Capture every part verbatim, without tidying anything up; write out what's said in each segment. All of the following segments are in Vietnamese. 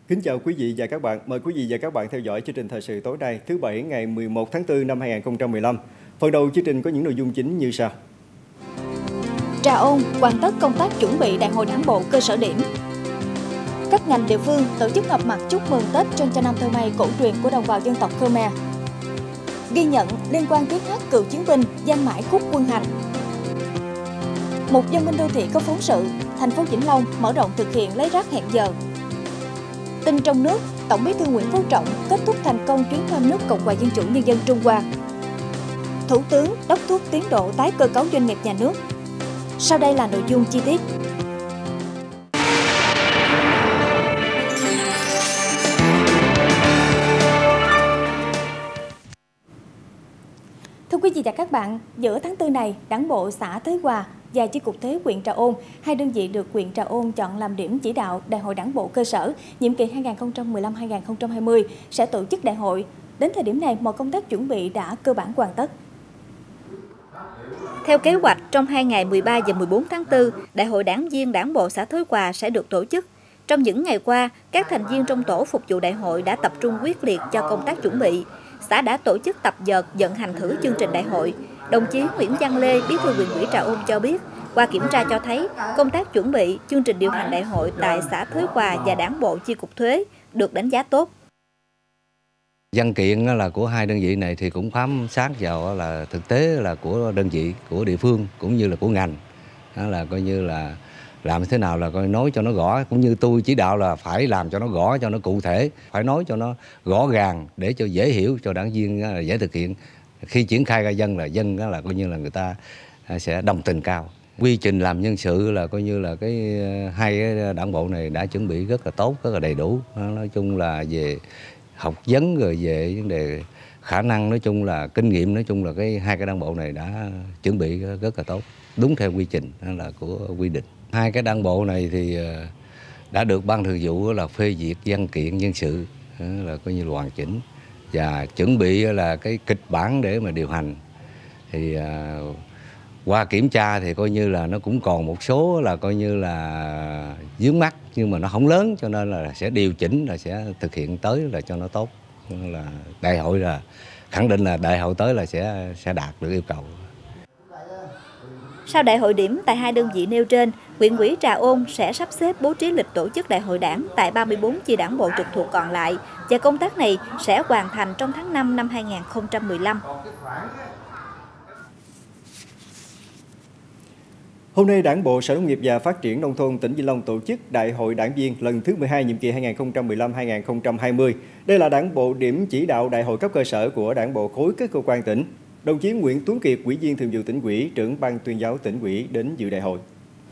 Kính chào quý vị và các bạn. Mời quý vị và các bạn theo dõi chương trình thời sự tối nay, thứ Bảy ngày mười một tháng tư năm hai nghìn không trăm mười lăm. Phần đầu chương trình có những nội dung chính như sau. Trà Ôn hoàn tất công tác chuẩn bị Đại hội Đảng bộ cơ sở điểm. Các ngành địa phương tổ chức họp mặt chúc mừng Tết Trôn Nam Thơ Mây cổ truyền của đồng bào dân tộc Khmer. Ghi nhận liên quan tiếng hát cựu chiến binh Giang Mãi Khúc Quân Hành. Một dân minh đô thị có phóng sự, thành phố Vĩnh Long mở rộng thực hiện lấy rác hẹn giờ. Tin trong nước, Tổng Bí thư Nguyễn Phú Trọng kết thúc thành công chuyến thăm nước Cộng hòa Dân chủ Nhân dân Trung Hoa. Thủ tướng đốc thúc tiến độ tái cơ cấu doanh nghiệp nhà nước. Sau đây là nội dung chi tiết. Thưa quý vị và các bạn, giữa tháng tư này, Đảng bộ xã Thới Hòa và Chi cục Thuế huyện Trà Ôn, hai đơn vị được huyện Trà Ôn chọn làm điểm chỉ đạo Đại hội Đảng bộ cơ sở nhiệm kỳ hai nghìn không trăm mười lăm đến hai nghìn không trăm hai mươi sẽ tổ chức đại hội. Đến thời điểm này, mọi công tác chuẩn bị đã cơ bản hoàn tất. Theo kế hoạch, trong hai ngày mười ba và mười bốn tháng tư, Đại hội Đảng viên Đảng bộ xã Thới Hòa sẽ được tổ chức. Trong những ngày qua, các thành viên trong tổ phục vụ đại hội đã tập trung quyết liệt cho công tác chuẩn bị. Xã đã tổ chức tập dượt vận hành thử chương trình đại hội. Đồng chí Nguyễn Văn Lê, Bí thư huyện ủy Trà Ôn cho biết, qua kiểm tra cho thấy, công tác chuẩn bị chương trình điều hành đại hội tại xã Thới Hòa và Đảng bộ Chi cục Thuế được đánh giá tốt. Văn kiện là của hai đơn vị này thì cũng bám sát vào là thực tế là của đơn vị, của địa phương cũng như là của ngành. Đó là coi như là làm thế nào là coi nói cho nó rõ, cũng như tôi chỉ đạo là phải làm cho nó rõ, cho nó cụ thể, phải nói cho nó rõ ràng để cho dễ hiểu, cho đảng viên là dễ thực hiện. Khi triển khai ra dân là dân là coi như là người ta sẽ đồng tình cao. Quy trình làm nhân sự là coi như là cái hai cái đảng bộ này đã chuẩn bị rất là tốt, rất là đầy đủ. Nói chung là về học vấn rồi về vấn đề khả năng, nói chung là kinh nghiệm, nói chung là cái hai cái đảng bộ này đã chuẩn bị rất là tốt, đúng theo quy trình là của quy định. Hai cái đảng bộ này thì đã được ban thường vụ là phê duyệt văn kiện nhân sự là coi như là hoàn chỉnh và chuẩn bị là cái kịch bản để mà điều hành. Thì à, qua kiểm tra thì coi như là nó cũng còn một số là coi như là vướng mắc, nhưng mà nó không lớn, cho nên là sẽ điều chỉnh, là sẽ thực hiện tới là cho nó tốt. Là đại hội là khẳng định là đại hội tới là sẽ sẽ đạt được yêu cầu. Sau đại hội điểm tại hai đơn vị nêu trên, huyện ủy Trà Ôn sẽ sắp xếp bố trí lịch tổ chức đại hội đảng tại ba mươi bốn chi đảng bộ trực thuộc còn lại, và công tác này sẽ hoàn thành trong tháng năm năm hai nghìn không trăm mười lăm. Hôm nay, Đảng bộ Sở Nông nghiệp và Phát triển Nông thôn tỉnh Vĩnh Long tổ chức Đại hội Đảng viên lần thứ mười hai nhiệm kỳ hai nghìn không trăm mười lăm đến hai nghìn không trăm hai mươi. Đây là đảng bộ điểm chỉ đạo đại hội cấp cơ sở của Đảng bộ khối các cơ quan tỉnh. Đồng chí Nguyễn Tuấn Kiệt, Ủy viên Thường vụ Tỉnh ủy, trưởng ban tuyên giáo Tỉnh ủy đến dự đại hội.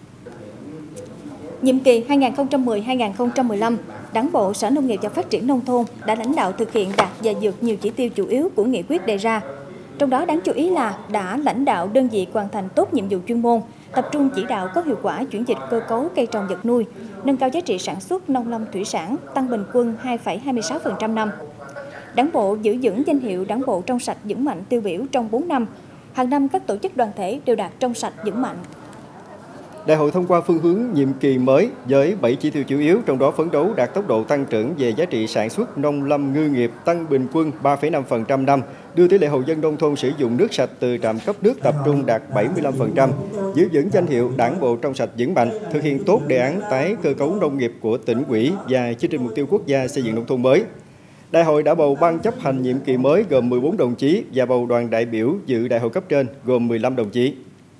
Nhiệm kỳ hai nghìn không trăm mười đến hai nghìn không trăm mười lăm, Đảng bộ Sở Nông nghiệp và Phát triển Nông thôn đã lãnh đạo thực hiện đạt và vượt nhiều chỉ tiêu chủ yếu của nghị quyết đề ra. Trong đó đáng chú ý là đã lãnh đạo đơn vị hoàn thành tốt nhiệm vụ chuyên môn, tập trung chỉ đạo có hiệu quả chuyển dịch cơ cấu cây trồng vật nuôi, nâng cao giá trị sản xuất nông lâm thủy sản, tăng bình quân hai phẩy hai mươi sáu phần trăm năm. Đảng bộ giữ vững danh hiệu Đảng bộ trong sạch vững mạnh tiêu biểu trong bốn năm. Hàng năm các tổ chức đoàn thể đều đạt trong sạch vững mạnh. Đại hội thông qua phương hướng nhiệm kỳ mới với bảy chỉ tiêu chủ yếu, trong đó phấn đấu đạt tốc độ tăng trưởng về giá trị sản xuất nông lâm ngư nghiệp tăng bình quân ba phẩy năm phần trăm năm, đưa tỷ lệ hộ dân nông thôn sử dụng nước sạch từ trạm cấp nước tập trung đạt bảy mươi lăm phần trăm, giữ vững danh hiệu Đảng bộ trong sạch vững mạnh, thực hiện tốt đề án tái cơ cấu nông nghiệp của tỉnh ủy và chương trình mục tiêu quốc gia xây dựng nông thôn mới. Đại hội đã bầu ban chấp hành nhiệm kỳ mới gồm mười bốn đồng chí và bầu đoàn đại biểu dự đại hội cấp trên gồm mười lăm đồng chí.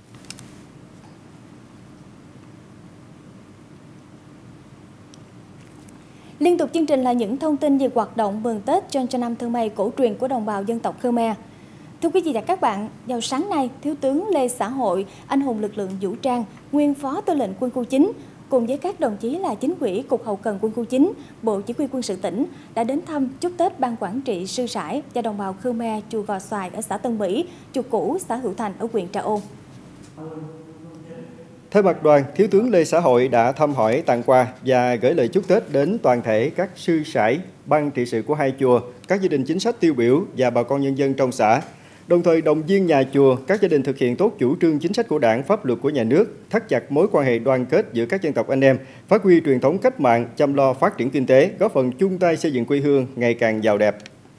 Liên tục chương trình là những thông tin về hoạt động mừng Tết Trôn Nam Thơ Mây cổ truyền của đồng bào dân tộc Khmer. Thưa quý vị và các bạn, vào sáng nay, Thiếu tướng Lê Xã Hội, anh hùng lực lượng vũ trang, nguyên Phó Tư lệnh Quân khu chín, cùng với các đồng chí là Chính ủy Cục Hậu cần Quân khu chín, Bộ Chỉ huy Quân sự tỉnh đã đến thăm chúc Tết Ban Quản trị Sư Sãi và đồng bào Khmer chùa Gò Xoài ở xã Tân Mỹ, chùa cũ xã Hữu Thành ở huyện Trà Ôn. Thay mặt đoàn, Thiếu tướng Lê Xã Hội đã thăm hỏi, tặng quà và gửi lời chúc Tết đến toàn thể các sư sãi, ban trị sự của hai chùa, các gia đình chính sách tiêu biểu và bà con nhân dân trong xã. đồng thời động viên nhà chùa, các gia đình thực hiện tốt chủ trương chính sách của Đảng, pháp luật của nhà nước, thắt chặt mối quan hệ đoàn kết giữa các dân tộc anh em, phát huy truyền thống cách mạng, chăm lo phát triển kinh tế, góp phần chung tay xây dựng quê hương ngày càng giàu đẹp.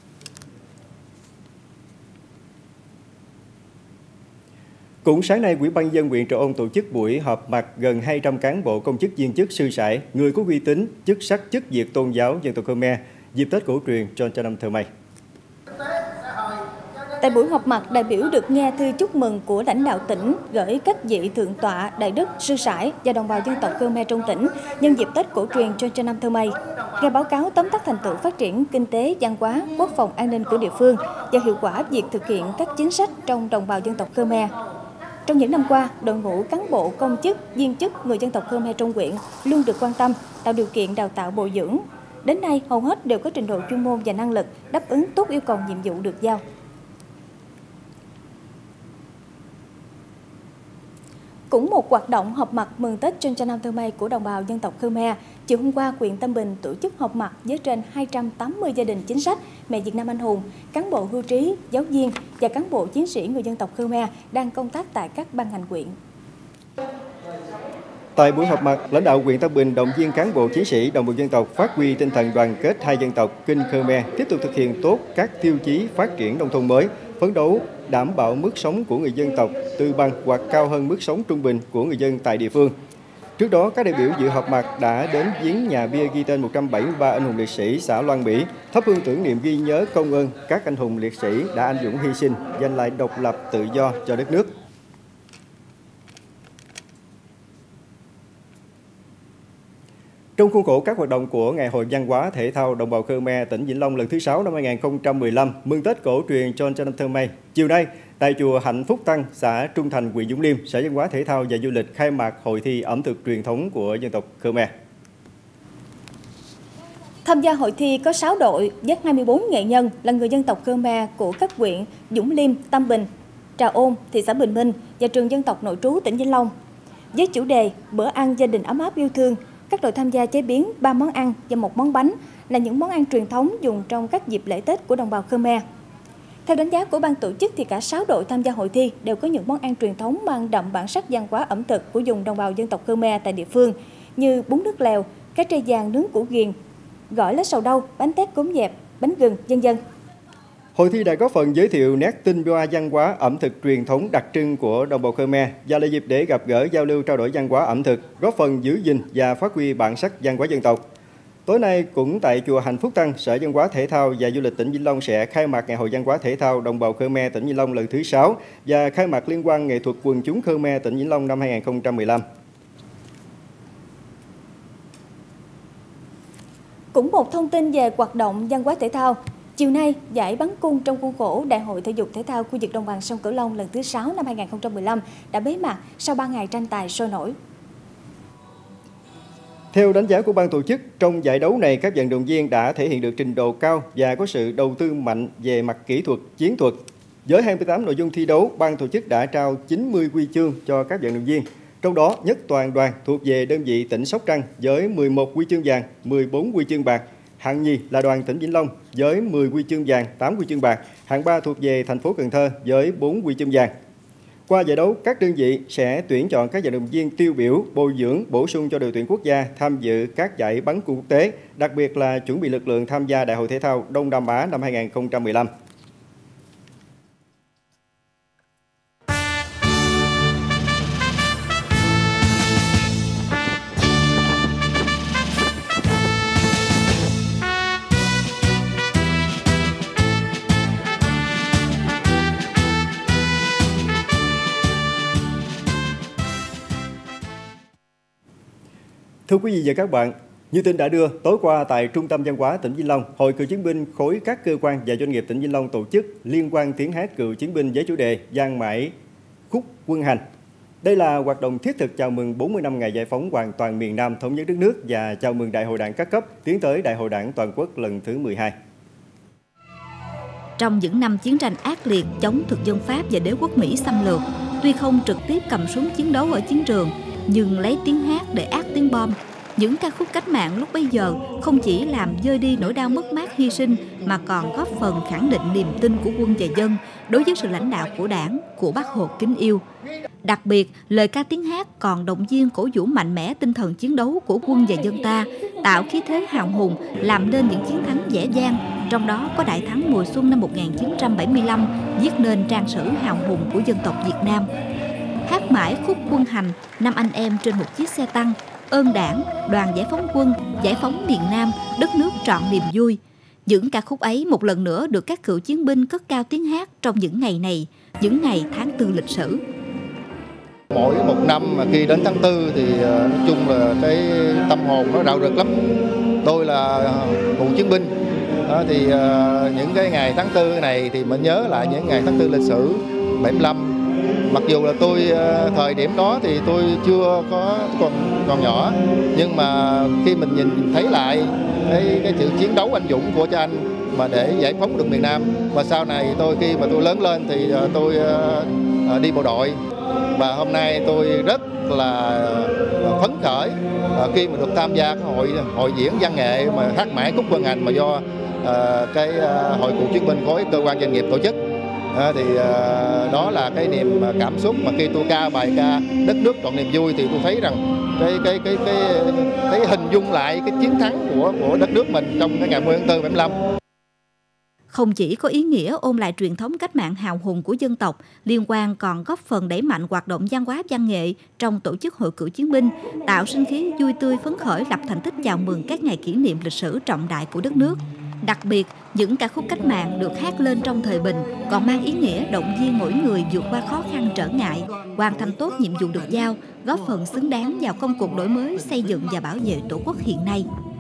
Cũng sáng nay, Ủy ban nhân dân huyện Trà Ôn tổ chức buổi họp mặt gần hai trăm cán bộ, công chức, viên chức, sư sãi, người có uy tín, chức sắc, chức việc tôn giáo dân tộc Khmer dịp Tết cổ truyền Chon Cha Nam Thơ Mây. Tại buổi họp mặt, đại biểu được nghe thư chúc mừng của lãnh đạo tỉnh gửi các vị thượng tọa, đại đức, sư sãi và đồng bào dân tộc Khmer trong tỉnh nhân dịp Tết cổ truyền Chon Cha Nam Thơ Mây. Nghe báo cáo tóm tắt thành tựu phát triển kinh tế, văn hóa, quốc phòng an ninh của địa phương và hiệu quả việc thực hiện các chính sách trong đồng bào dân tộc Khmer. Trong những năm qua, đội ngũ cán bộ, công chức, viên chức người dân tộc Khmer trong huyện luôn được quan tâm, tạo điều kiện đào tạo bồi dưỡng. Đến nay, hầu hết đều có trình độ chuyên môn và năng lực đáp ứng tốt yêu cầu nhiệm vụ được giao. Cũng một hoạt động họp mặt mừng Tết Chon Cha Nam Thơ Mây của đồng bào dân tộc Khmer, chiều hôm qua, huyện Tam Bình tổ chức họp mặt với trên hai trăm tám mươi gia đình chính sách, mẹ Việt Nam anh hùng, cán bộ hưu trí, giáo viên và cán bộ chiến sĩ người dân tộc Khmer đang công tác tại các ban ngành huyện. Tại buổi họp mặt, lãnh đạo huyện Tam Bình động viên cán bộ chiến sĩ đồng bào dân tộc phát huy tinh thần đoàn kết hai dân tộc Kinh Khmer, tiếp tục thực hiện tốt các tiêu chí phát triển nông thôn mới, phấn đấu đảm bảo mức sống của người dân tộc từ bằng hoặc cao hơn mức sống trung bình của người dân tại địa phương. Trước đó, các đại biểu dự họp mặt đã đến viếng nhà bia ghi tên một trăm bảy mươi ba anh hùng liệt sĩ xã Loan Mỹ, thắp hương tưởng niệm ghi nhớ công ơn các anh hùng liệt sĩ đã anh dũng hy sinh, giành lại độc lập tự do cho đất nước. Trong khuôn khổ các hoạt động của Ngày hội Văn hóa Thể thao Đồng bào Khmer tỉnh Vĩnh Long lần thứ sáu năm hai nghìn không trăm mười lăm, mừng Tết cổ truyền Chon Cha Nam Thơ Mây, chiều nay, tại chùa Hạnh Phúc Tăng, xã Trung Thành, huyện Vũng Liêm, Sở Văn hóa Thể thao và Du lịch khai mạc hội thi ẩm thực truyền thống của dân tộc Khmer. Tham gia hội thi có sáu đội với hai mươi bốn nghệ nhân là người dân tộc Khmer của các huyện Vũng Liêm, Tam Bình, Trà Ôn, thị xã Bình Minh và trường dân tộc nội trú tỉnh Vĩnh Long. Với chủ đề bữa ăn gia đình ấm áp yêu thương, các đội tham gia chế biến ba món ăn và một món bánh là những món ăn truyền thống dùng trong các dịp lễ Tết của đồng bào Khmer. Theo đánh giá của ban tổ chức thì cả sáu đội tham gia hội thi đều có những món ăn truyền thống mang đậm bản sắc văn hóa ẩm thực của vùng đồng bào dân tộc Khmer tại địa phương như bún nước lèo, cá trê vàng nướng củ ghiền, gỏi lá sầu đâu, bánh tét cốm dẹp, bánh gừng, vân vân. Hội thi đã góp phần giới thiệu nét tinh hoa văn hóa ẩm thực truyền thống đặc trưng của đồng bào Khmer và là dịp để gặp gỡ, giao lưu, trao đổi văn hóa ẩm thực, góp phần giữ gìn và phát huy bản sắc văn hóa dân tộc. Tối nay, cũng tại chùa Hạnh Phúc Tăng, Sở Văn hóa Thể thao và Du lịch tỉnh Vĩnh Long sẽ khai mạc Ngày hội Văn hóa Thể thao Đồng bào Khmer tỉnh Vĩnh Long lần thứ sáu và khai mạc liên hoan nghệ thuật quần chúng Khmer tỉnh Vĩnh Long năm hai nghìn không trăm mười lăm. Cũng một thông tin về hoạt động văn hóa thể thao. Chiều nay, giải bắn cung trong khuôn khổ Đại hội Thể dục Thể thao khu vực Đồng bằng sông Cửu Long lần thứ sáu năm hai nghìn không trăm mười lăm đã bế mạc sau ba ngày tranh tài sôi nổi. Theo đánh giá của ban tổ chức, trong giải đấu này các vận động viên đã thể hiện được trình độ cao và có sự đầu tư mạnh về mặt kỹ thuật, chiến thuật. Với hai mươi tám nội dung thi đấu, ban tổ chức đã trao chín mươi huy chương cho các vận động viên. Trong đó, nhất toàn đoàn thuộc về đơn vị tỉnh Sóc Trăng với mười một huy chương vàng, mười bốn huy chương bạc. Hạng nhì là đoàn tỉnh Vĩnh Long với mười huy chương vàng, tám huy chương bạc. Hạng ba thuộc về thành phố Cần Thơ với bốn huy chương vàng. Qua giải đấu, các đơn vị sẽ tuyển chọn các vận động viên tiêu biểu, bồi dưỡng, bổ sung cho đội tuyển quốc gia tham dự các giải bắn cung quốc tế, đặc biệt là chuẩn bị lực lượng tham gia Đại hội Thể thao Đông Nam Á năm hai nghìn không trăm mười lăm. Thưa quý vị và các bạn, như tin đã đưa, tối qua tại Trung tâm Văn hóa tỉnh Vĩnh Long, Hội Cựu chiến binh khối các cơ quan và doanh nghiệp tỉnh Vĩnh Long tổ chức liên hoan tiếng hát cựu chiến binh với chủ đề Vang mãi khúc quân hành. Đây là hoạt động thiết thực chào mừng bốn mươi năm ngày giải phóng hoàn toàn miền Nam thống nhất đất nước và chào mừng Đại hội Đảng các cấp tiến tới Đại hội Đảng toàn quốc lần thứ mười hai. Trong những năm chiến tranh ác liệt chống thực dân Pháp và đế quốc Mỹ xâm lược, tuy không trực tiếp cầm súng chiến đấu ở chiến trường, nhưng lấy tiếng hát để át tiếng bom, những ca khúc cách mạng lúc bấy giờ không chỉ làm vơi đi nỗi đau mất mát hy sinh mà còn góp phần khẳng định niềm tin của quân và dân đối với sự lãnh đạo của Đảng, của Bác Hồ kính yêu. Đặc biệt, lời ca tiếng hát còn động viên cổ vũ mạnh mẽ tinh thần chiến đấu của quân và dân ta, tạo khí thế hào hùng, làm nên những chiến thắng dễ dàng, trong đó có đại thắng mùa xuân năm một nghìn chín trăm bảy mươi lăm, viết nên trang sử hào hùng của dân tộc Việt Nam. Hát mãi khúc quân hành, năm anh em trên một chiếc xe tăng, ơn Đảng, đoàn giải phóng quân, giải phóng miền Nam, đất nước trọn niềm vui. Những ca khúc ấy một lần nữa được các cựu chiến binh cất cao tiếng hát trong những ngày này, những ngày tháng tư lịch sử. Mỗi một năm mà khi đến tháng tư thì nói chung là cái tâm hồn nó rạo rực lắm. Tôi là cựu chiến binh, thì những cái ngày tháng tư này thì mình nhớ lại những ngày tháng tư lịch sử bảy mươi lăm. Mặc dù là tôi thời điểm đó thì tôi chưa có còn còn nhỏ, nhưng mà khi mình nhìn thấy lại cái cái sự chiến đấu anh dũng của cha anh mà để giải phóng được miền Nam, và sau này tôi khi mà tôi lớn lên thì tôi đi bộ đội, và hôm nay tôi rất là phấn khởi khi mà được tham gia cái hội hội diễn văn nghệ mà hát mãi khúc quân hành mà do cái hội cựu chiến binh khối cơ quan doanh nghiệp tổ chức. À, thì uh, đó là cái niềm cảm xúc mà khi tôi ca bài ca đất nước trọn niềm vui thì tôi thấy rằng cái cái cái cái cái hình dung lại cái chiến thắng của của đất nước mình trong cái ngày mười tháng tư bảy mươi lăm. Không chỉ có ý nghĩa ôn lại truyền thống cách mạng hào hùng của dân tộc, liên quan còn góp phần đẩy mạnh hoạt động văn hóa văn nghệ trong tổ chức hội cựu chiến binh, tạo sinh khí vui tươi phấn khởi lập thành tích chào mừng các ngày kỷ niệm lịch sử trọng đại của đất nước. Đặc biệt, những ca khúc cách mạng được hát lên trong thời bình còn mang ý nghĩa động viên mỗi người vượt qua khó khăn trở ngại, hoàn thành tốt nhiệm vụ được giao, góp phần xứng đáng vào công cuộc đổi mới, xây dựng và bảo vệ Tổ quốc hiện nay.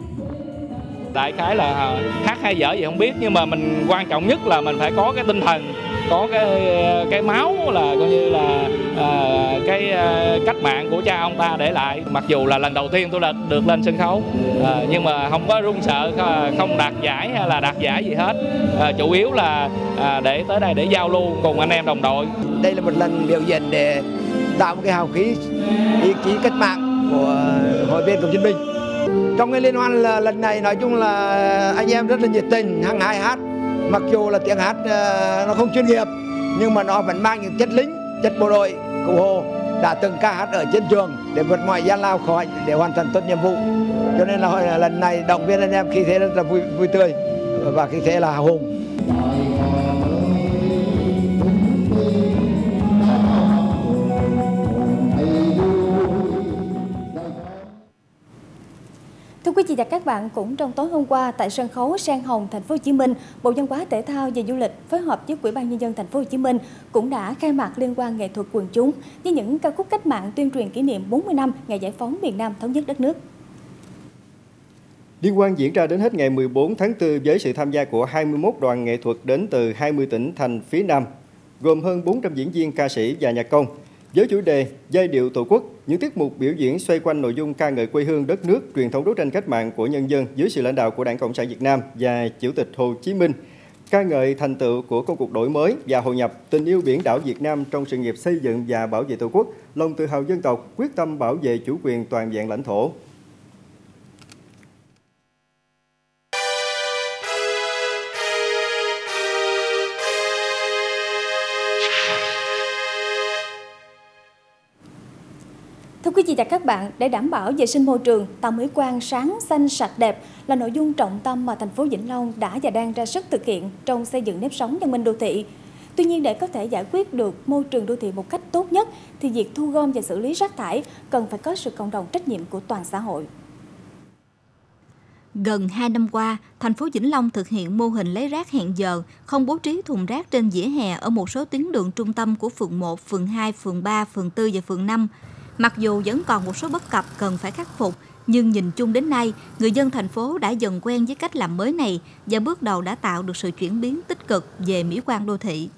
Đại khái là hát hay dở gì không biết, nhưng mà mình quan trọng nhất là mình phải có cái tinh thần, có cái cái máu là coi như là à, cái à, cách mạng của cha ông ta để lại. Mặc dù là lần đầu tiên tôi là được lên sân khấu, à, nhưng mà không có run sợ, không đạt giải hay là đạt giải gì hết. À, chủ yếu là à, để tới đây để giao lưu cùng anh em đồng đội. Đây là một lần biểu diễn để tạo một cái hào khí, ý chí cách mạng của hội viên cựu chiến binh. Trong cái liên hoan là, lần này nói chung là anh em rất là nhiệt tình, hăng hái hát. Mặc dù là tiếng hát uh, nó không chuyên nghiệp, nhưng mà nó vẫn mang những chất lính, chất bộ đội cụ Hồ đã từng ca hát ở chiến trường để vượt mọi gian lao khó khăn để hoàn thành tốt nhiệm vụ. Cho nên là lần này động viên anh em khí thế rất là vui, vui tươi và khí thế là hào hùng. Thưa quý vị và các bạn, cũng trong tối hôm qua tại sân khấu Sen Hồng, thành phố Hồ Chí Minh, Bộ Văn hóa Thể thao và Du lịch phối hợp với Ủy ban Nhân dân thành phố Hồ Chí Minh cũng đã khai mạc liên hoan nghệ thuật quần chúng với những ca khúc cách mạng tuyên truyền kỷ niệm bốn mươi năm ngày giải phóng miền Nam thống nhất đất nước. Liên hoan diễn ra đến hết ngày mười bốn tháng tư với sự tham gia của hai mươi mốt đoàn nghệ thuật đến từ hai mươi tỉnh thành phía Nam, gồm hơn bốn trăm diễn viên, ca sĩ và nhạc công. Với chủ đề Giai điệu Tổ quốc, những tiết mục biểu diễn xoay quanh nội dung ca ngợi quê hương đất nước, truyền thống đấu tranh cách mạng của nhân dân dưới sự lãnh đạo của Đảng Cộng sản Việt Nam và Chủ tịch Hồ Chí Minh, ca ngợi thành tựu của công cuộc đổi mới và hội nhập, tình yêu biển đảo Việt Nam trong sự nghiệp xây dựng và bảo vệ Tổ quốc, lòng tự hào dân tộc, quyết tâm bảo vệ chủ quyền toàn vẹn lãnh thổ. Thưa quý vị và các bạn, để đảm bảo vệ sinh môi trường, tạo mỹ quan sáng, xanh, sạch, đẹp là nội dung trọng tâm mà thành phố Vĩnh Long đã và đang ra sức thực hiện trong xây dựng nếp sống văn minh đô thị. Tuy nhiên, để có thể giải quyết được môi trường đô thị một cách tốt nhất, thì việc thu gom và xử lý rác thải cần phải có sự cộng đồng trách nhiệm của toàn xã hội. Gần hai năm qua, thành phố Vĩnh Long thực hiện mô hình lấy rác hẹn giờ, không bố trí thùng rác trên vỉa hè ở một số tuyến đường trung tâm của phường một, phường hai, phường ba, phường tư và phường năm. Mặc dù vẫn còn một số bất cập cần phải khắc phục, nhưng nhìn chung đến nay, người dân thành phố đã dần quen với cách làm mới này và bước đầu đã tạo được sự chuyển biến tích cực về mỹ quan đô thị.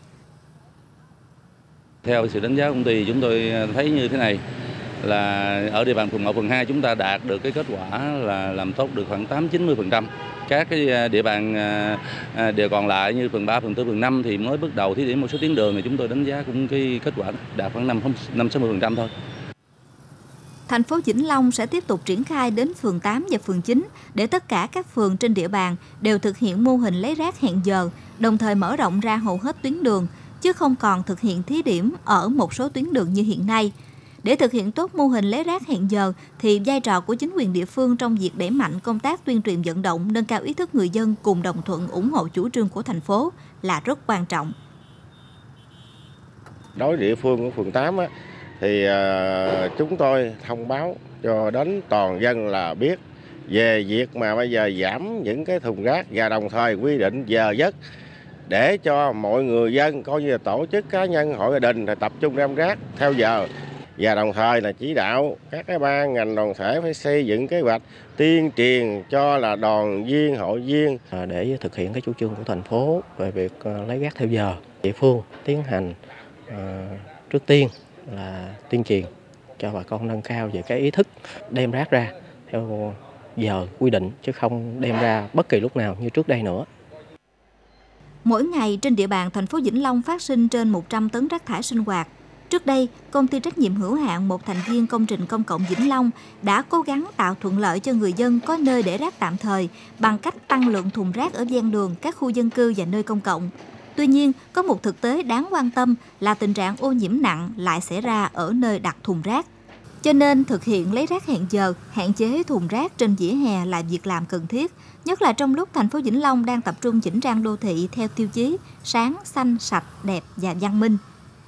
Theo sự đánh giá của công ty, chúng tôi thấy như thế này, là ở địa bàn phường một, phường hai chúng ta đạt được cái kết quả là làm tốt được khoảng tám đến chín mươi phần trăm. Các cái địa bàn địa còn lại như phường ba, phường tư, phường năm thì mới bước đầu thí điểm một số tuyến đường thì chúng tôi đánh giá cũng cái kết quả đạt khoảng năm đến sáu mươi phần trăm thôi. thành phố Vĩnh Long sẽ tiếp tục triển khai đến phường tám và phường chín để tất cả các phường trên địa bàn đều thực hiện mô hình lấy rác hẹn giờ, đồng thời mở rộng ra hầu hết tuyến đường, chứ không còn thực hiện thí điểm ở một số tuyến đường như hiện nay. Để thực hiện tốt mô hình lấy rác hẹn giờ thì vai trò của chính quyền địa phương trong việc đẩy mạnh công tác tuyên truyền vận động, nâng cao ý thức người dân cùng đồng thuận ủng hộ chủ trương của thành phố là rất quan trọng. Đối với địa phương của phường tám á, thì uh, chúng tôi thông báo cho đến toàn dân là biết về việc mà bây giờ giảm những cái thùng rác và đồng thời quy định giờ giấc để cho mọi người dân coi như là tổ chức cá nhân hội gia đình tập trung đem rác theo giờ, và đồng thời là chỉ đạo các cái ban ngành đoàn thể phải xây dựng kế hoạch tuyên truyền cho là đoàn viên hội viên để thực hiện cái chủ trương của thành phố về việc lấy rác theo giờ. Địa phương tiến hành uh, trước tiên là tuyên truyền cho bà con nâng cao về cái ý thức đem rác ra theo giờ quy định, chứ không đem ra bất kỳ lúc nào như trước đây nữa. Mỗi ngày trên địa bàn thành phố Vĩnh Long phát sinh trên một trăm tấn rác thải sinh hoạt. Trước đây, công ty trách nhiệm hữu hạn một thành viên công trình công cộng Vĩnh Long đã cố gắng tạo thuận lợi cho người dân có nơi để rác tạm thời bằng cách tăng lượng thùng rác ở ven đường, các khu dân cư và nơi công cộng. Tuy nhiên, có một thực tế đáng quan tâm là tình trạng ô nhiễm nặng lại xảy ra ở nơi đặt thùng rác. Cho nên, thực hiện lấy rác hẹn giờ, hạn chế thùng rác trên vỉa hè là việc làm cần thiết, nhất là trong lúc thành phố Vĩnh Long đang tập trung chỉnh trang đô thị theo tiêu chí sáng, xanh, sạch, đẹp và văn minh.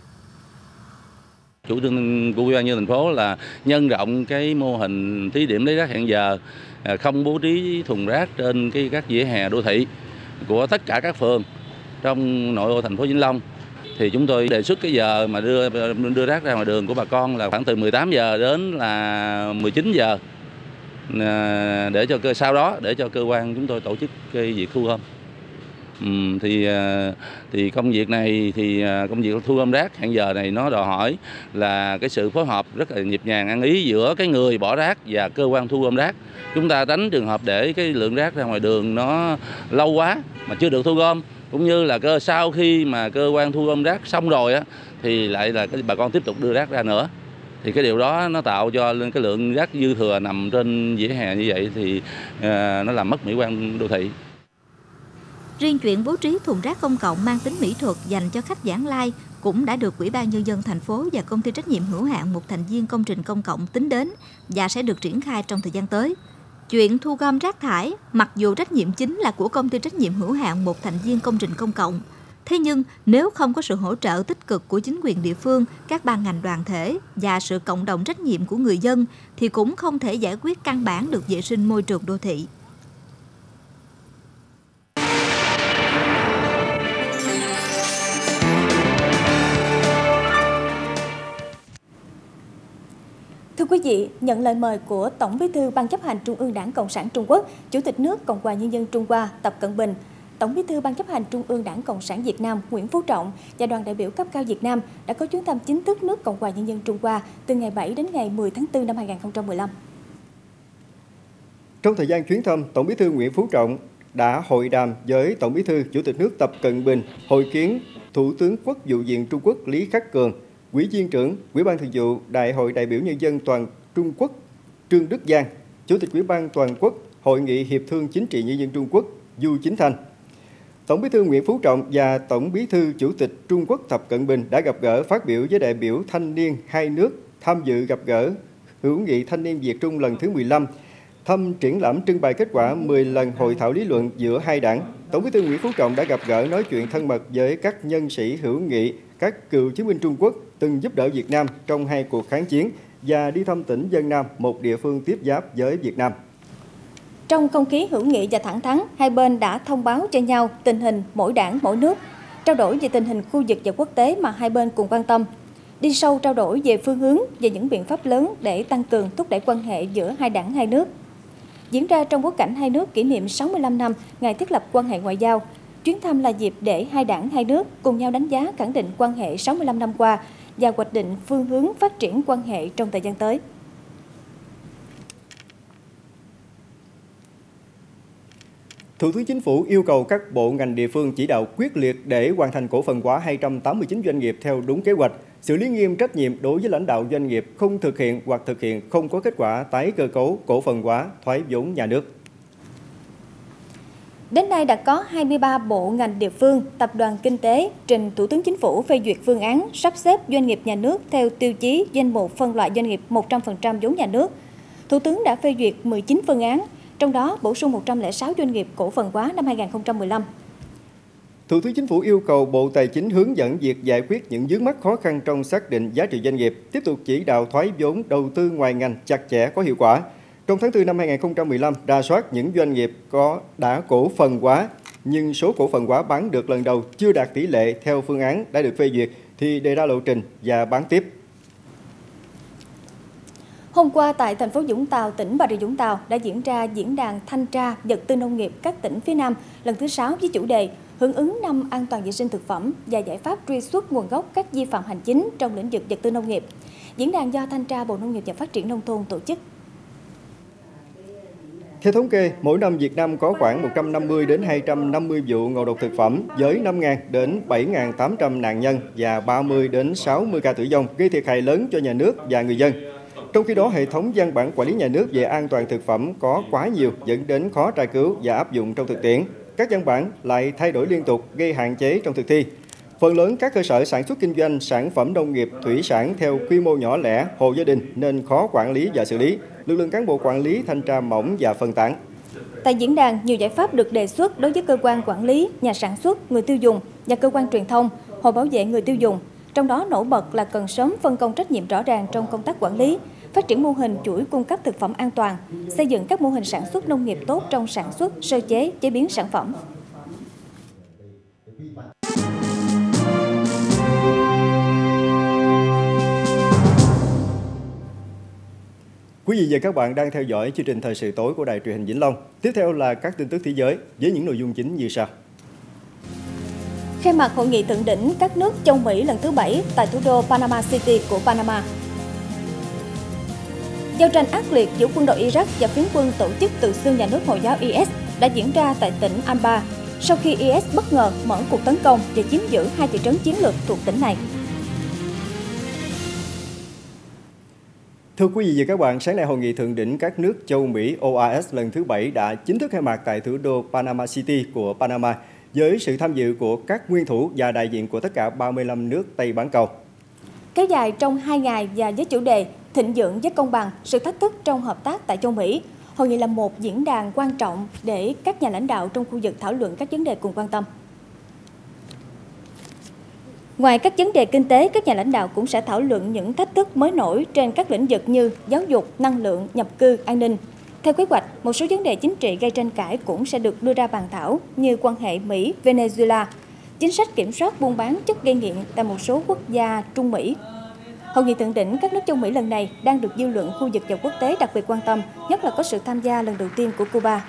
Chủ trương của Ủy ban nhân dân thành phố là nhân rộng cái mô hình thí điểm lấy rác hẹn giờ, không bố trí thùng rác trên cái các vỉa hè đô thị của tất cả các phường trong nội ô thành phố Vĩnh Long. Thì chúng tôi đề xuất cái giờ mà đưa đưa rác ra ngoài đường của bà con là khoảng từ mười tám giờ đến là mười chín giờ, để cho cơ sau đó để cho cơ quan chúng tôi tổ chức cái việc thu gom. Ừ, thì thì công việc này thì công việc thu gom rác hẹn giờ này nó đòi hỏi là cái sự phối hợp rất là nhịp nhàng ăn ý giữa cái người bỏ rác và cơ quan thu gom rác. Chúng ta tránh trường hợp để cái lượng rác ra ngoài đường nó lâu quá mà chưa được thu gom, cũng như là cơ sau khi mà cơ quan thu gom rác xong rồi á thì lại là cái bà con tiếp tục đưa rác ra nữa. Thì cái điều đó nó tạo cho cái lượng rác dư thừa nằm trên vỉa hè như vậy thì uh, nó làm mất mỹ quan đô thị. Riêng chuyện bố trí thùng rác công cộng mang tính mỹ thuật dành cho khách vãng lai cũng đã được Ủy ban nhân dân thành phố và công ty trách nhiệm hữu hạn một thành viên công trình công cộng tính đến và sẽ được triển khai trong thời gian tới. Chuyện thu gom rác thải, mặc dù trách nhiệm chính là của công ty trách nhiệm hữu hạn một thành viên công trình công cộng, thế nhưng nếu không có sự hỗ trợ tích cực của chính quyền địa phương, các ban ngành đoàn thể và sự cộng đồng trách nhiệm của người dân thì cũng không thể giải quyết căn bản được vệ sinh môi trường đô thị. Thưa quý vị, nhận lời mời của Tổng Bí thư Ban chấp hành Trung ương Đảng Cộng sản Trung Quốc, Chủ tịch nước Cộng hòa Nhân dân Trung Hoa Tập Cận Bình, Tổng Bí thư Ban chấp hành Trung ương Đảng Cộng sản Việt Nam Nguyễn Phú Trọng và đoàn đại biểu cấp cao Việt Nam đã có chuyến thăm chính thức nước Cộng hòa Nhân dân Trung Hoa từ ngày bảy đến ngày mười tháng tư năm hai nghìn không trăm mười lăm. Trong thời gian chuyến thăm, Tổng Bí thư Nguyễn Phú Trọng đã hội đàm với Tổng Bí thư Chủ tịch nước Tập Cận Bình, hội kiến Thủ tướng Quốc vụ viện Trung Quốc Lý Khắc Cường, Ủy viên trưởng Ủy ban Thường vụ Đại hội đại biểu nhân dân toàn Trung Quốc Trương Đức Giang, Chủ tịch Ủy ban toàn quốc Hội nghị Hiệp thương Chính trị Nhân dân Trung Quốc Du Chính Thanh. Tổng Bí thư Nguyễn Phú Trọng và Tổng Bí thư Chủ tịch Trung Quốc Tập Cận Bình đã gặp gỡ phát biểu với đại biểu thanh niên hai nước tham dự gặp gỡ hữu nghị thanh niên Việt Trung lần thứ mười lăm, thăm triển lãm trưng bày kết quả mười lần hội thảo lý luận giữa hai đảng. Tổng Bí thư Nguyễn Phú Trọng đã gặp gỡ nói chuyện thân mật với các nhân sĩ hữu nghị, các cựu chiến binh Trung Quốc từng giúp đỡ Việt Nam trong hai cuộc kháng chiến và đi thăm tỉnh Vân Nam, một địa phương tiếp giáp với Việt Nam. Trong không khí hữu nghị và thẳng thắn, hai bên đã thông báo cho nhau tình hình mỗi đảng mỗi nước, trao đổi về tình hình khu vực và quốc tế mà hai bên cùng quan tâm, đi sâu trao đổi về phương hướng và những biện pháp lớn để tăng cường thúc đẩy quan hệ giữa hai đảng hai nước. Diễn ra trong bối cảnh hai nước kỷ niệm sáu mươi lăm năm ngày thiết lập quan hệ ngoại giao, chuyến thăm là dịp để hai đảng hai nước cùng nhau đánh giá khẳng định quan hệ sáu mươi lăm năm qua và hoạch định phương hướng phát triển quan hệ trong thời gian tới. Thủ tướng Chính phủ yêu cầu các bộ ngành địa phương chỉ đạo quyết liệt để hoàn thành cổ phần hóa hai trăm tám mươi chín doanh nghiệp theo đúng kế hoạch, xử lý nghiêm trách nhiệm đối với lãnh đạo doanh nghiệp không thực hiện hoặc thực hiện không có kết quả tái cơ cấu, cổ phần hóa, thoái vốn nhà nước. Đến nay đã có hai mươi ba bộ ngành địa phương, tập đoàn kinh tế trình Thủ tướng Chính phủ phê duyệt phương án sắp xếp doanh nghiệp nhà nước theo tiêu chí danh mục phân loại doanh nghiệp một trăm phần trăm vốn nhà nước. Thủ tướng đã phê duyệt mười chín phương án, trong đó bổ sung một trăm lẻ sáu doanh nghiệp cổ phần hóa năm hai nghìn không trăm mười lăm. Thủ tướng Chính phủ yêu cầu Bộ Tài chính hướng dẫn việc giải quyết những vướng mắc khó khăn trong xác định giá trị doanh nghiệp, tiếp tục chỉ đạo thoái vốn đầu tư ngoài ngành chặt chẽ có hiệu quả. Trong tháng tư năm hai nghìn không trăm mười lăm, rà soát những doanh nghiệp có đã cổ phần hóa nhưng số cổ phần hóa bán được lần đầu chưa đạt tỷ lệ theo phương án đã được phê duyệt thì đề ra lộ trình và bán tiếp. Hôm qua tại thành phố Vũng Tàu, tỉnh Bà Rịa Vũng Tàu đã diễn ra diễn đàn thanh tra vật tư nông nghiệp các tỉnh phía Nam lần thứ sáu với chủ đề hưởng ứng năm an toàn vệ sinh thực phẩm và giải pháp truy xuất nguồn gốc các vi phạm hành chính trong lĩnh vực vật tư nông nghiệp. Diễn đàn do Thanh tra Bộ Nông nghiệp và Phát triển Nông thôn tổ chức. Theo thống kê, mỗi năm Việt Nam có khoảng một trăm năm mươi đến hai trăm năm mươi vụ ngộ độc thực phẩm với năm nghìn đến bảy nghìn tám trăm nạn nhân và ba mươi đến sáu mươi ca tử vong, gây thiệt hại lớn cho nhà nước và người dân. Trong khi đó, hệ thống văn bản quản lý nhà nước về an toàn thực phẩm có quá nhiều dẫn đến khó tra cứu và áp dụng trong thực tiễn. Các văn bản lại thay đổi liên tục, gây hạn chế trong thực thi. Phần lớn các cơ sở sản xuất kinh doanh sản phẩm nông nghiệp, thủy sản theo quy mô nhỏ lẻ, hộ gia đình nên khó quản lý và xử lý. Lực lượng cán bộ quản lý thanh tra mỏng và phân tán. Tại diễn đàn, nhiều giải pháp được đề xuất đối với cơ quan quản lý, nhà sản xuất, người tiêu dùng và cơ quan truyền thông, hội bảo vệ người tiêu dùng. Trong đó nổi bật là cần sớm phân công trách nhiệm rõ ràng trong công tác quản lý, phát triển mô hình chuỗi cung cấp thực phẩm an toàn, xây dựng các mô hình sản xuất nông nghiệp tốt trong sản xuất, sơ chế, chế biến sản phẩm. Quý vị và các bạn đang theo dõi chương trình Thời sự tối của Đài Truyền hình Vĩnh Long. Tiếp theo là các tin tức thế giới với những nội dung chính như sau. Khai mạc hội nghị thượng đỉnh các nước châu Mỹ lần thứ bảy tại thủ đô Panama City của Panama. Giao tranh ác liệt giữa quân đội Iraq và phiến quân tổ chức tự xưng nhà nước Hồi giáo i ét đã diễn ra tại tỉnh Anbar sau khi i ét bất ngờ mở cuộc tấn công và chiếm giữ hai thị trấn chiến lược thuộc tỉnh này. Thưa quý vị và các bạn, sáng nay hội nghị thượng đỉnh các nước châu Mỹ o a ét lần thứ bảy đã chính thức khai mạc tại thủ đô Panama City của Panama với sự tham dự của các nguyên thủ và đại diện của tất cả ba mươi lăm nước Tây bán cầu. Kéo dài trong hai ngày và với chủ đề Thịnh vượng với công bằng, sự thách thức trong hợp tác tại châu Mỹ, hội nghị là một diễn đàn quan trọng để các nhà lãnh đạo trong khu vực thảo luận các vấn đề cùng quan tâm. Ngoài các vấn đề kinh tế, các nhà lãnh đạo cũng sẽ thảo luận những thách thức mới nổi trên các lĩnh vực như giáo dục, năng lượng, nhập cư, an ninh. Theo kế hoạch, một số vấn đề chính trị gây tranh cãi cũng sẽ được đưa ra bàn thảo như quan hệ Mỹ-Venezuela, chính sách kiểm soát buôn bán chất gây nghiện tại một số quốc gia Trung Mỹ. Hội nghị thượng đỉnh các nước châu Mỹ lần này đang được dư luận khu vực và quốc tế đặc biệt quan tâm, nhất là có sự tham gia lần đầu tiên của Cuba.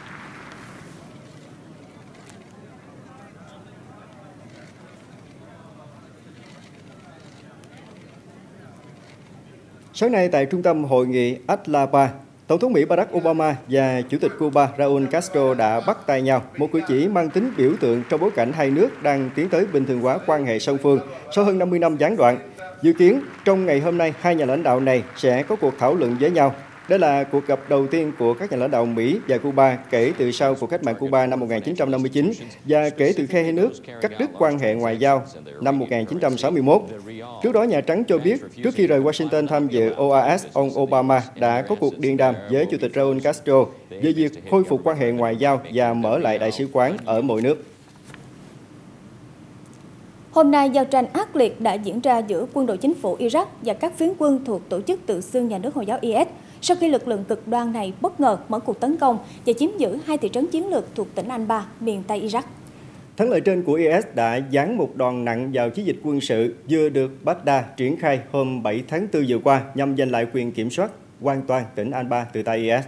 Sáng nay tại trung tâm hội nghị Atlapa, Tổng thống Mỹ Barack Obama và Chủ tịch Cuba Raúl Castro đã bắt tay nhau, một cử chỉ mang tính biểu tượng trong bối cảnh hai nước đang tiến tới bình thường hóa quan hệ song phương sau hơn năm mươi năm gián đoạn. Dự kiến trong ngày hôm nay, hai nhà lãnh đạo này sẽ có cuộc thảo luận với nhau. Đây là cuộc gặp đầu tiên của các nhà lãnh đạo Mỹ và Cuba kể từ sau cuộc cách mạng Cuba năm một nghìn chín trăm năm mươi chín và kể từ khi hai nước cắt đứt quan hệ ngoại giao năm một nghìn chín trăm sáu mươi mốt. Trước đó, Nhà Trắng cho biết trước khi rời Washington tham dự o a ét, ông Obama đã có cuộc điện đàm với Chủ tịch Raúl Castro về việc khôi phục quan hệ ngoại giao và mở lại đại sứ quán ở mỗi nước. Hôm nay, giao tranh ác liệt đã diễn ra giữa quân đội chính phủ Iraq và các phiến quân thuộc tổ chức tự xưng nhà nước Hồi giáo i ét sau khi lực lượng cực đoan này bất ngờ mở cuộc tấn công và chiếm giữ hai thị trấn chiến lược thuộc tỉnh Anbar, miền Tây Iraq. Thắng lợi trên của i ét đã giáng một đòn nặng vào chiến dịch quân sự vừa được Baghdad triển khai hôm bảy tháng tư vừa qua nhằm giành lại quyền kiểm soát hoàn toàn tỉnh Anbar từ tay i ét.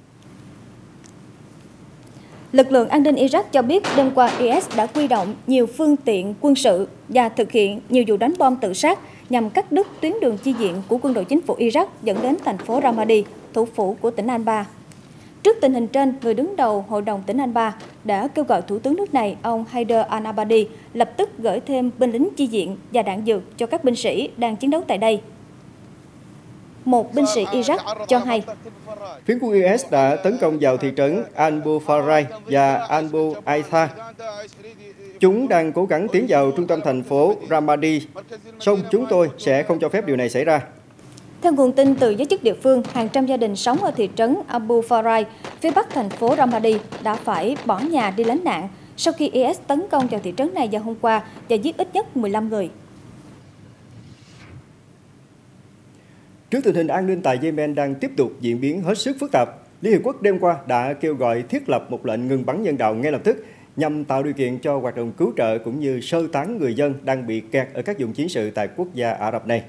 Lực lượng an ninh Iraq cho biết đêm qua i ét đã huy động nhiều phương tiện quân sự và thực hiện nhiều vụ đánh bom tự sát nhằm cắt đứt tuyến đường chi viện của quân đội chính phủ Iraq dẫn đến thành phố Ramadi, thủ phủ của tỉnh Anbar. Trước tình hình trên, người đứng đầu Hội đồng tỉnh Anbar đã kêu gọi Thủ tướng nước này, ông Haider al-Abadi, lập tức gửi thêm binh lính chi viện và đạn dược cho các binh sĩ đang chiến đấu tại đây. Một binh sĩ Iraq cho hay, phiến quân i ét đã tấn công vào thị trấn Al-Bu Farai và Al-Bu Aitha. Chúng đang cố gắng tiến vào trung tâm thành phố Ramadi, song chúng tôi sẽ không cho phép điều này xảy ra. Theo nguồn tin từ giới chức địa phương, hàng trăm gia đình sống ở thị trấn Abu Farai, phía bắc thành phố Ramadi, đã phải bỏ nhà đi lánh nạn sau khi i ét tấn công vào thị trấn này vào hôm qua và giết ít nhất mười lăm người. Trước tình hình an ninh tại Yemen đang tiếp tục diễn biến hết sức phức tạp, Liên Hiệp Quốc đêm qua đã kêu gọi thiết lập một lệnh ngừng bắn nhân đạo ngay lập tức nhằm tạo điều kiện cho hoạt động cứu trợ cũng như sơ tán người dân đang bị kẹt ở các vùng chiến sự tại quốc gia Ả Rập này.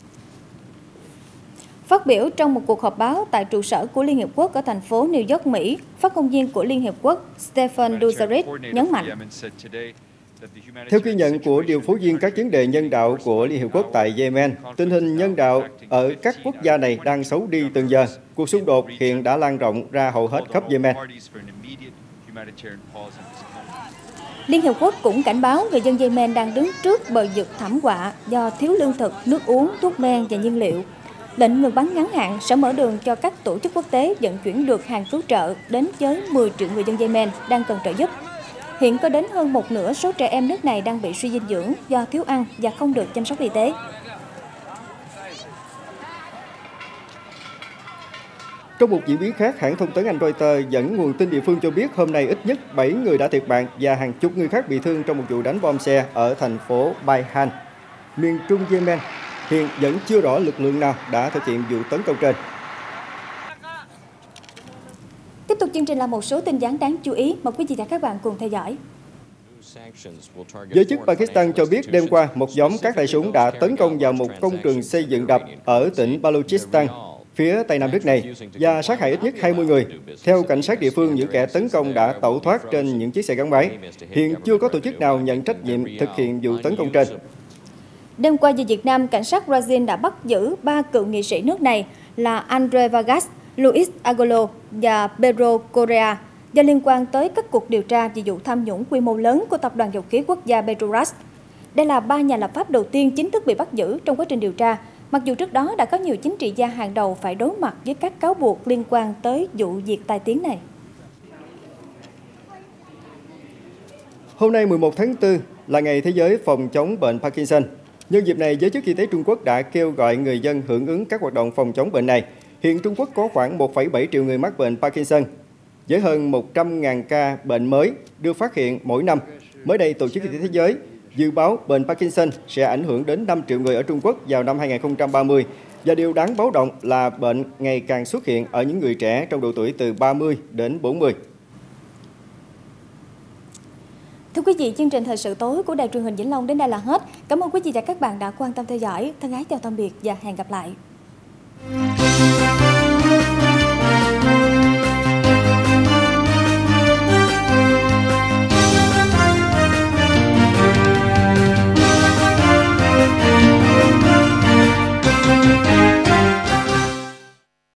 Phát biểu trong một cuộc họp báo tại trụ sở của Liên Hiệp Quốc ở thành phố New York, Mỹ, phát ngôn viên của Liên Hiệp Quốc Stephen Dujarric nhấn mạnh. Theo ghi nhận của điều phối viên các vấn đề nhân đạo của Liên Hiệp Quốc tại Yemen, tình hình nhân đạo ở các quốc gia này đang xấu đi từng giờ. Cuộc xung đột hiện đã lan rộng ra hầu hết khắp Yemen. Liên Hiệp Quốc cũng cảnh báo người dân Yemen đang đứng trước bờ vực thảm họa do thiếu lương thực, nước uống, thuốc men và nhiên liệu. Lệnh ngừng bắn ngắn hạn sẽ mở đường cho các tổ chức quốc tế vận chuyển được hàng cứu trợ đến với mười triệu người dân Yemen đang cần trợ giúp. Hiện có đến hơn một nửa số trẻ em nước này đang bị suy dinh dưỡng do thiếu ăn và không được chăm sóc y tế. Trong một diễn biến khác, hãng thông tấn Anh Reuters dẫn nguồn tin địa phương cho biết hôm nay ít nhất bảy người đã thiệt mạng và hàng chục người khác bị thương trong một vụ đánh bom xe ở thành phố Bayhan, miền trung Yemen. Hiện vẫn chưa rõ lực lượng nào đã thực hiện vụ tấn công trên. Tiếp tục chương trình là một số tin vắn đáng chú ý, mời quý vị và các bạn cùng theo dõi. Giới chức Pakistan cho biết đêm qua, một nhóm các tay súng đã tấn công vào một công trường xây dựng đập ở tỉnh Balochistan, phía tây nam nước này, và sát hại ít nhất hai mươi người. Theo cảnh sát địa phương, những kẻ tấn công đã tẩu thoát trên những chiếc xe gắn máy. Hiện chưa có tổ chức nào nhận trách nhiệm thực hiện vụ tấn công trên. Đêm qua giờ Việt Nam, cảnh sát Brazil đã bắt giữ ba cựu nghị sĩ nước này là André Vargas, Luis Agolo và Pedro Correa do liên quan tới các cuộc điều tra về vụ tham nhũng quy mô lớn của tập đoàn dầu khí quốc gia Petrobras. Đây là ba nhà lập pháp đầu tiên chính thức bị bắt giữ trong quá trình điều tra, mặc dù trước đó đã có nhiều chính trị gia hàng đầu phải đối mặt với các cáo buộc liên quan tới vụ việc tai tiếng này. Hôm nay mười một tháng tư là ngày Thế giới phòng chống bệnh Parkinson. Nhân dịp này, giới chức y tế Trung Quốc đã kêu gọi người dân hưởng ứng các hoạt động phòng chống bệnh này. Hiện Trung Quốc có khoảng một phẩy bảy triệu người mắc bệnh Parkinson, với hơn một trăm nghìn ca bệnh mới được phát hiện mỗi năm. Mới đây, Tổ chức Y tế Thế giới dự báo bệnh Parkinson sẽ ảnh hưởng đến năm triệu người ở Trung Quốc vào năm hai nghìn không trăm ba mươi. Và điều đáng báo động là bệnh ngày càng xuất hiện ở những người trẻ trong độ tuổi từ ba mươi đến bốn mươi. Thưa quý vị, chương trình thời sự tối của Đài truyền hình Vĩnh Long đến đây là hết. Cảm ơn quý vị và các bạn đã quan tâm theo dõi. Thân ái chào tạm biệt và hẹn gặp lại.